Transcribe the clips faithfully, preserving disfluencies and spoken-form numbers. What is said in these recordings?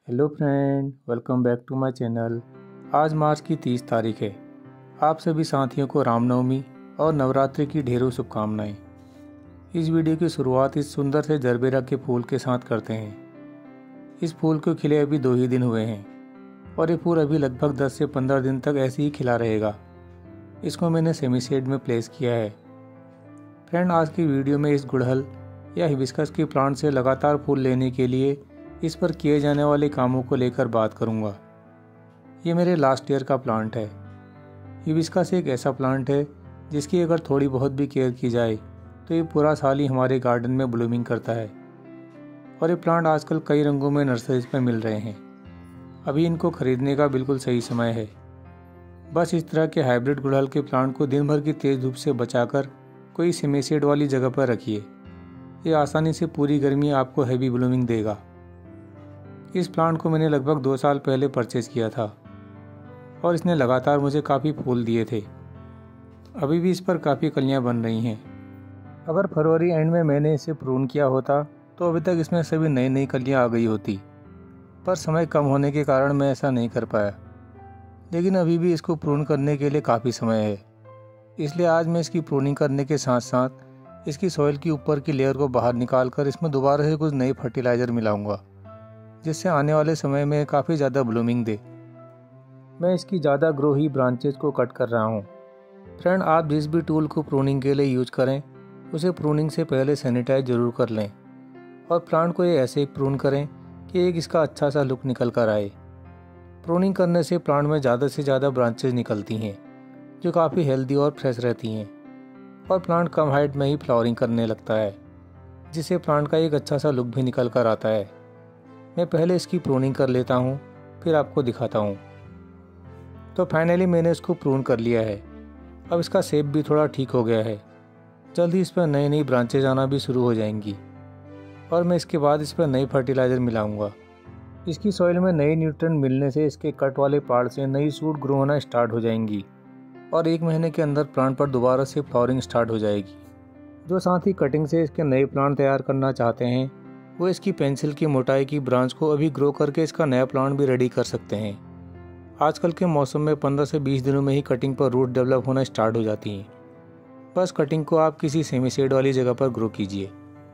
Hello friend, welcome back to my channel. आज March की तीस तारीख है। आप सभी साथियों को रामनवमी और नवरात्रि की ढेरों शुभकामनाएं। इस वीडियो की शुरुआत इस सुंदर से जरबेरा के फूल के साथ करते हैं। इस फूल को खिले अभी दो ही दिन हुए हैं और ये फूल अभी लगभग दस से पंद्रह दिन तक ऐसे ही खिला रहेगा। इसको मैंने सेमी शेड में प्लेस किया है। फ्रेंड, आज की वीडियो में इस गुड़हल या हिबिस्कस के प्लांट से लगातार फूल लेने के लिए इस पर किए जाने वाले कामों को लेकर बात करूंगा। ये मेरे लास्ट ईयर का प्लांट है। हिबिस्कस एक ऐसा प्लांट है जिसकी अगर थोड़ी बहुत भी केयर की जाए तो ये पूरा साल ही हमारे गार्डन में ब्लूमिंग करता है और ये प्लांट आजकल कई रंगों में नर्सरीज में मिल रहे हैं। अभी इनको खरीदने का बिल्कुल सही समय है। बस इस तरह के हाइब्रिड गुड़हल के प्लांट को दिन भर की तेज़ धूप से बचाकर कोई सेमी शेड वाली जगह पर रखिए। ये आसानी से पूरी गर्मी आपको हैवी ब्लूमिंग देगा। इस प्लांट को मैंने लगभग दो साल पहले परचेज किया था और इसने लगातार मुझे काफ़ी फूल दिए थे। अभी भी इस पर काफ़ी कलियां बन रही हैं। अगर फरवरी एंड में मैंने इसे प्रून किया होता तो अभी तक इसमें सभी नई नई कलियां आ गई होती, पर समय कम होने के कारण मैं ऐसा नहीं कर पाया। लेकिन अभी भी इसको प्रून करने के लिए काफ़ी समय है, इसलिए आज मैं इसकी प्रूनिंग करने के साथ साथ इसकी सॉइल की ऊपर की लेयर को बाहर निकाल कर इसमें दोबारा से कुछ नई फर्टिलाइज़र मिलाऊंगा, जिससे आने वाले समय में काफ़ी ज़्यादा ब्लूमिंग दे। मैं इसकी ज़्यादा ग्रो ही ब्रांचेज को कट कर रहा हूँ। फ्रेंड, आप जिस भी टूल को प्रूनिंग के लिए यूज करें उसे प्रूनिंग से पहले सैनिटाइज ज़रूर कर लें और प्लांट को ये ऐसे प्रून करें कि एक इसका अच्छा सा लुक निकल कर आए। प्रूनिंग करने से प्लांट में ज़्यादा से ज़्यादा ब्रांचेज निकलती हैं जो काफ़ी हेल्दी और फ्रेश रहती हैं और प्लांट कम हाइट में ही फ्लावरिंग करने लगता है, जिससे प्लांट का एक अच्छा सा लुक भी निकल कर आता है। मैं पहले इसकी प्रूनिंग कर लेता हूँ, फिर आपको दिखाता हूँ। तो फाइनली मैंने इसको प्रून कर लिया है। अब इसका शेप भी थोड़ा ठीक हो गया है। जल्दी इस पर नई नई ब्रांचेज आना भी शुरू हो जाएंगी और मैं इसके बाद इस पर नई फर्टिलाइज़र मिलाऊंगा। इसकी सॉइल में नए न्यूट्रिएंट मिलने से इसके कट वाले पार्ट से नई शूट ग्रो होना स्टार्ट हो जाएंगी और एक महीने के अंदर प्लांट पर दोबारा से फ्लावरिंग स्टार्ट हो जाएगी। जो साथ ही कटिंग से इसके नए प्लांट तैयार करना चाहते हैं वो इसकी पेंसिल की मोटाई की ब्रांच को अभी ग्रो करके इसका नया प्लांट भी रेडी कर सकते हैं। आजकल के मौसम में पंद्रह से बीस दिनों में ही कटिंग पर रूट डेवलप होना स्टार्ट हो जाती हैं। बस कटिंग को आप किसी सेमी शेड वाली जगह पर ग्रो कीजिए।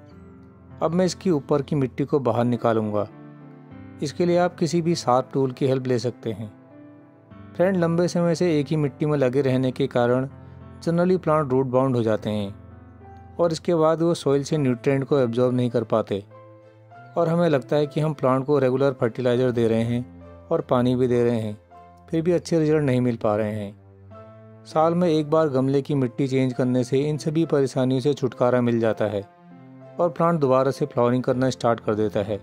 अब मैं इसकी ऊपर की मिट्टी को बाहर निकालूंगा। इसके लिए आप किसी भी शार्प टूल की हेल्प ले सकते हैं। फ्रेंड, लंबे समय से एक ही मिट्टी में लगे रहने के कारण जनरली प्लांट रूट बाउंड हो जाते हैं और इसके बाद वो सॉइल से न्यूट्रिएंट को एब्जॉर्ब नहीं कर पाते और हमें लगता है कि हम प्लांट को रेगुलर फर्टिलाइज़र दे रहे हैं और पानी भी दे रहे हैं, फिर भी अच्छे रिजल्ट नहीं मिल पा रहे हैं। साल में एक बार गमले की मिट्टी चेंज करने से इन सभी परेशानियों से छुटकारा मिल जाता है और प्लांट दोबारा से फ्लावरिंग करना स्टार्ट कर देता है।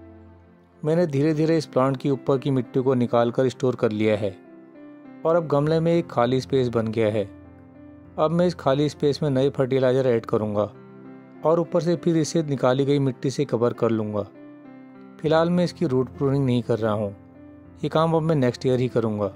मैंने धीरे धीरे इस प्लांट की ऊपर की मिट्टी को निकाल कर स्टोर कर लिया है और अब गमले में एक खाली स्पेस बन गया है। अब मैं इस खाली स्पेस में नई फर्टिलाइज़र ऐड करूँगा और ऊपर से फिर इसे निकाली गई मिट्टी से कवर कर लूँगा। फिलहाल मैं इसकी रूट प्रूनिंग नहीं कर रहा हूँ, ये काम अब मैं नेक्स्ट ईयर ही करूँगा।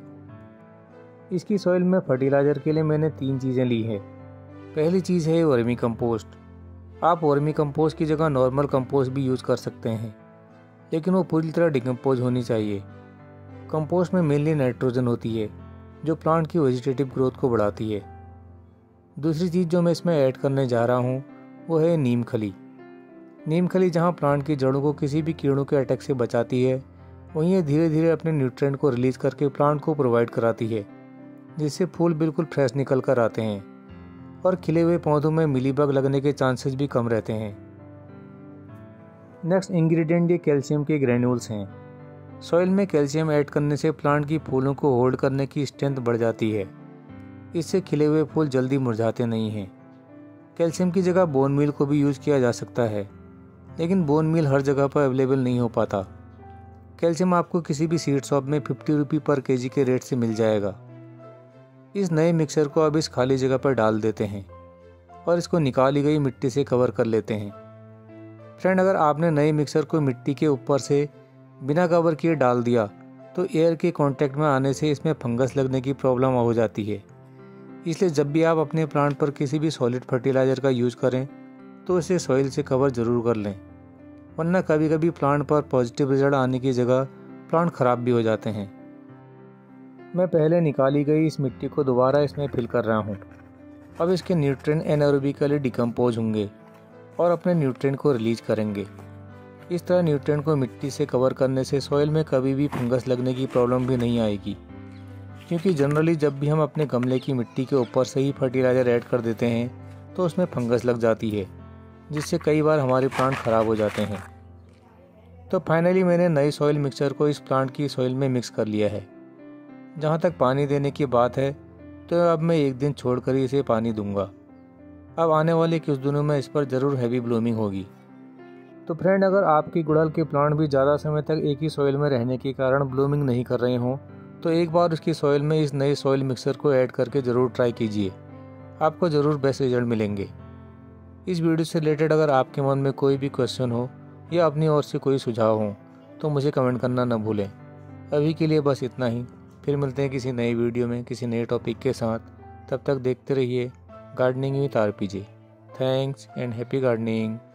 इसकी सॉइल में फर्टिलाइज़र के लिए मैंने तीन चीज़ें ली हैं। पहली चीज़ है वर्मी कंपोस्ट। आप वर्मी कंपोस्ट की जगह नॉर्मल कंपोस्ट भी यूज़ कर सकते हैं, लेकिन वो पूरी तरह डिकम्पोज होनी चाहिए। कंपोस्ट में मेनली नाइट्रोजन होती है जो प्लांट की वेजिटेटिव ग्रोथ को बढ़ाती है। दूसरी चीज़ जो मैं इसमें ऐड करने जा रहा हूँ वो है नीम खली। नीम खली जहाँ प्लांट की जड़ों को किसी भी कीड़ों के अटैक से बचाती है, वहीं ये धीरे धीरे अपने न्यूट्रिएंट को रिलीज करके प्लांट को प्रोवाइड कराती है, जिससे फूल बिल्कुल फ्रेश निकल कर आते हैं और खिले हुए पौधों में मिलीबग लगने के चांसेस भी कम रहते हैं। नेक्स्ट इंग्रेडिएंट ये कैल्शियम के ग्रेन्यूल्स हैं। सॉइल में कैल्शियम ऐड करने से प्लांट की फूलों को होल्ड करने की स्ट्रेंथ बढ़ जाती है। इससे खिले हुए फूल जल्दी मुरझाते नहीं हैं। कैल्शियम की जगह बोन मील को भी यूज़ किया जा सकता है, लेकिन बोन मील हर जगह पर अवेलेबल नहीं हो पाता। कैल्शियम आपको किसी भी सीड शॉप में फिफ्टी रुपी पर केजी के रेट से मिल जाएगा। इस नए मिक्सचर को अब इस खाली जगह पर डाल देते हैं और इसको निकाली गई मिट्टी से कवर कर लेते हैं। फ्रेंड, अगर आपने नए मिक्सचर को मिट्टी के ऊपर से बिना कवर किए डाल दिया तो एयर के कांटेक्ट में आने से इसमें फंगस लगने की प्रॉब्लम हो जाती है। इसलिए जब भी आप अपने प्लांट पर किसी भी सॉलिड फर्टिलाइज़र का यूज़ करें तो इसे सॉइल से कवर ज़रूर कर लें। वरना कभी कभी प्लांट पर पॉजिटिव रिजल्ट आने की जगह प्लांट ख़राब भी हो जाते हैं। मैं पहले निकाली गई इस मिट्टी को दोबारा इसमें फिल कर रहा हूँ। अब इसके न्यूट्रिएंट एनारोबिकली डिकम्पोज होंगे और अपने न्यूट्रिएंट को रिलीज करेंगे। इस तरह न्यूट्रिएंट को मिट्टी से कवर करने से सॉइल में कभी भी फंगस लगने की प्रॉब्लम भी नहीं आएगी, क्योंकि जनरली जब भी हम अपने गमले की मिट्टी के ऊपर से ही फर्टिलाइज़र ऐड कर देते हैं तो उसमें फंगस लग जाती है, जिससे कई बार हमारे प्लांट ख़राब हो जाते हैं। तो फाइनली मैंने नई सॉइल मिक्सचर को इस प्लांट की सॉइल में मिक्स कर लिया है। जहाँ तक पानी देने की बात है तो अब मैं एक दिन छोड़कर ही इसे पानी दूंगा। अब आने वाले कुछ दिनों में इस पर ज़रूर हैवी ब्लूमिंग होगी। तो फ्रेंड, अगर आपकी गुड़हल के प्लांट भी ज़्यादा समय तक एक ही सॉइल में रहने के कारण ब्लूमिंग नहीं कर रहे हों तो एक बार उसकी सॉइल में इस नए सॉइल मिक्सर को ऐड करके ज़रूर ट्राई कीजिए, आपको ज़रूर बेस्ट रिजल्ट मिलेंगे। इस वीडियो से रिलेटेड अगर आपके मन में कोई भी क्वेश्चन हो या अपनी ओर से कोई सुझाव हो तो मुझे कमेंट करना न भूलें। अभी के लिए बस इतना ही, फिर मिलते हैं किसी नई वीडियो में किसी नए टॉपिक के साथ। तब तक देखते रहिए gardening with RPJ. Thanks and happy gardening.